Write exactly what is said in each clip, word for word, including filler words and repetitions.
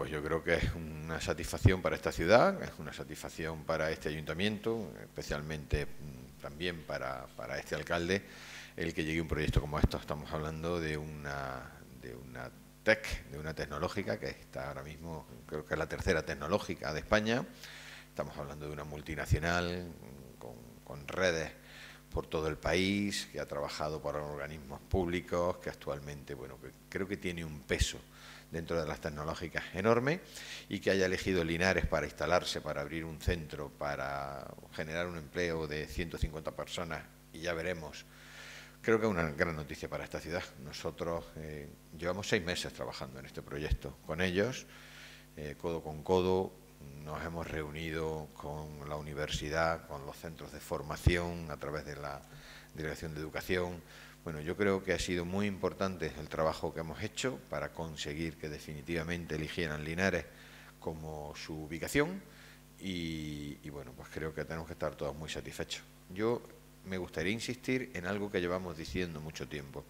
pues yo creo que es una satisfacción para esta ciudad, es una satisfacción para este ayuntamiento, especialmente mm, también para, para este alcalde, el que llegue un proyecto como esto. Estamos hablando de una, de una tech, de una tecnológica que está ahora mismo, creo que es la tercera tecnológica de España. Estamos hablando de una multinacional con, con redes por todo el país, que ha trabajado para organismos públicos, que actualmente, bueno, que creo que tiene un peso dentro de las tecnológicas enorme, y que haya elegido Linares para instalarse, para abrir un centro, para generar un empleo de ciento cincuenta personas, y ya veremos. Creo que es una gran noticia para esta ciudad. Nosotros eh, llevamos seis meses trabajando en este proyecto con ellos, eh, codo con codo. Nos hemos reunido con la universidad, con los centros de formación, a través de la Dirección de Educación. Bueno, yo creo que ha sido muy importante el trabajo que hemos hecho para conseguir que definitivamente eligieran Linares como su ubicación y, y bueno, pues creo que tenemos que estar todos muy satisfechos. Yo me gustaría insistir en algo que llevamos diciendo mucho tiempo.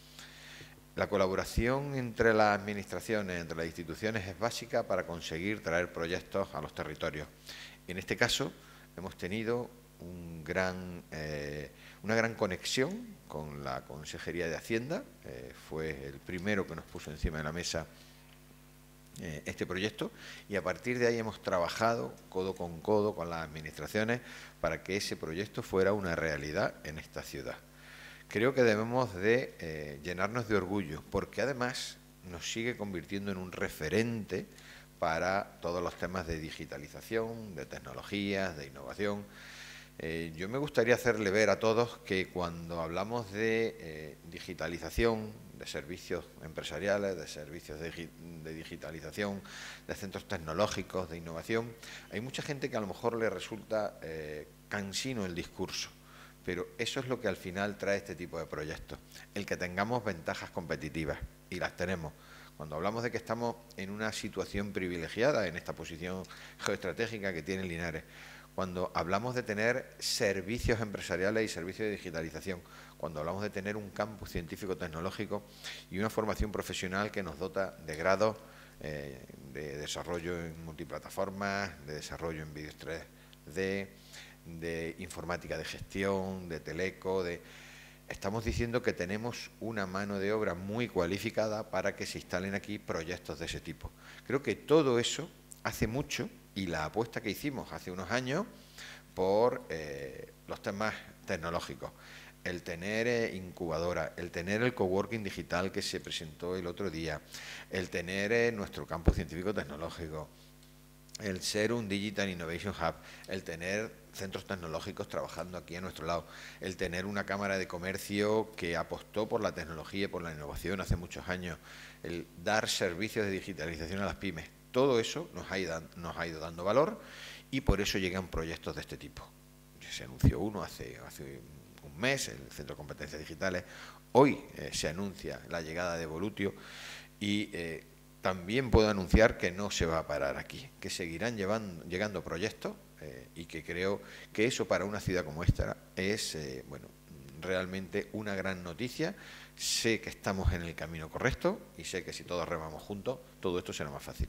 La colaboración entre las administraciones, entre las instituciones, es básica para conseguir traer proyectos a los territorios. En este caso, hemos tenido un gran, eh, una gran conexión con la Consejería de Hacienda. Eh, fue el primero que nos puso encima de la mesa eh, este proyecto, y a partir de ahí hemos trabajado codo con codo con las administraciones para que ese proyecto fuera una realidad en esta ciudad. Creo que debemos de eh, llenarnos de orgullo, porque además nos sigue convirtiendo en un referente para todos los temas de digitalización, de tecnologías, de innovación. Eh, yo me gustaría hacerle ver a todos que cuando hablamos de eh, digitalización, de servicios empresariales, de servicios de, de digitalización, de centros tecnológicos, de innovación, hay mucha gente que a lo mejor le resulta eh, cansino el discurso. Pero eso es lo que al final trae este tipo de proyectos, el que tengamos ventajas competitivas, y las tenemos. Cuando hablamos de que estamos en una situación privilegiada, en esta posición geoestratégica que tiene Linares, cuando hablamos de tener servicios empresariales y servicios de digitalización, cuando hablamos de tener un campus científico-tecnológico y una formación profesional que nos dota de grados eh, de desarrollo en multiplataformas, de desarrollo en vídeos tres D, de informática de gestión, de teleco, de... Estamos diciendo que tenemos una mano de obra muy cualificada para que se instalen aquí proyectos de ese tipo. Creo que todo eso hace mucho, y la apuesta que hicimos hace unos años por eh, los temas tecnológicos, el tener eh, incubadora, el tener el coworking digital que se presentó el otro día, el tener eh, nuestro campus científico-tecnológico, el ser un Digital Innovation Hub, el tener centros tecnológicos trabajando aquí a nuestro lado, el tener una Cámara de Comercio que apostó por la tecnología y por la innovación hace muchos años, el dar servicios de digitalización a las pymes, todo eso nos ha ido, nos ha ido dando valor, y por eso llegan proyectos de este tipo. Se anunció uno hace, hace un mes, el Centro de Competencias Digitales. Hoy eh, se anuncia la llegada de Volutio, y eh, también puedo anunciar que no se va a parar aquí, que seguirán llevando, llegando proyectos eh, y que creo que eso para una ciudad como esta es eh, bueno, realmente una gran noticia. Sé que estamos en el camino correcto y sé que si todos remamos juntos, todo esto será más fácil.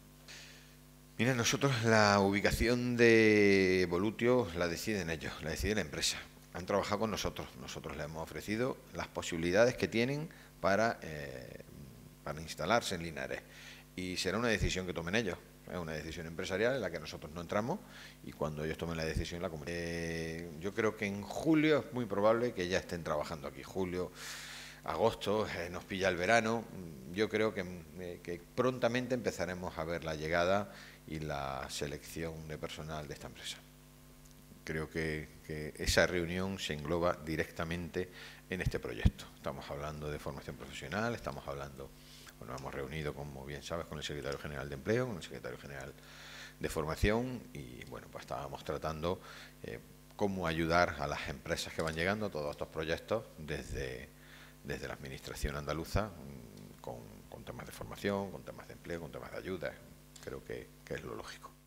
Miren, nosotros la ubicación de Volutio la deciden ellos, la decide la empresa. Han trabajado con nosotros, nosotros les hemos ofrecido las posibilidades que tienen para... Eh, para instalarse en Linares, y será una decisión que tomen ellos. Es una decisión empresarial en la que nosotros no entramos, y cuando ellos tomen la decisión la comunican. Eh, yo creo que en julio es muy probable que ya estén trabajando aquí. Julio, agosto, eh, nos pilla el verano. Yo creo que, eh, que prontamente empezaremos a ver la llegada y la selección de personal de esta empresa. Creo que, que esa reunión se engloba directamente en este proyecto. Estamos hablando de formación profesional, estamos hablando, bueno, hemos reunido, como bien sabes, con el Secretario General de Empleo, con el Secretario General de Formación, y bueno, pues estábamos tratando eh, cómo ayudar a las empresas que van llegando a todos estos proyectos desde, desde la Administración andaluza, con, con temas de formación, con temas de empleo, con temas de ayuda. Creo que, que es lo lógico.